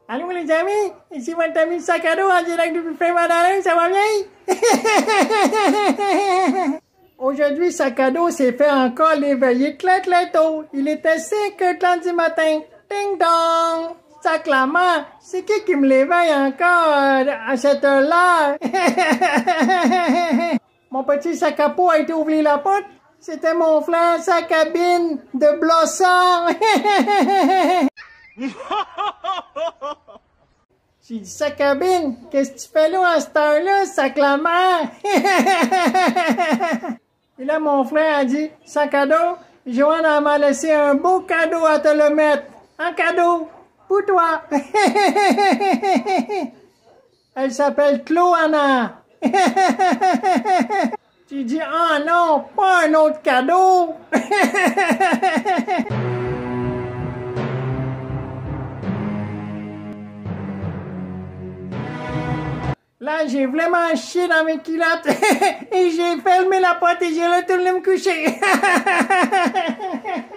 Allô les amis, ici votre ami sac à dos en direct du buffet Madeleine, ça va bien? Aujourd'hui, sac à dos s'est fait encore l'éveiller très tôt. Il était 5h30 du matin. Ding dong! Sacrement, c'est qui me l'éveille encore à cette heure-là? Mon petit sac à peau a été ouvrir la porte. C'était mon frère sa cabine de Blossom. J'ai dit, sa cabine, qu'est-ce que tu fais là à cette heure-là, sacrement? Et là, mon frère a dit, sac à dos, Joanne m'a laissé un beau cadeau à te le mettre. Un cadeau pour toi. Elle s'appelle Cloana. Tu dis, ah non, pas un autre cadeau. Là, j'ai vraiment chié dans mes culottes et j'ai fermé la porte et j'ai retourné me coucher.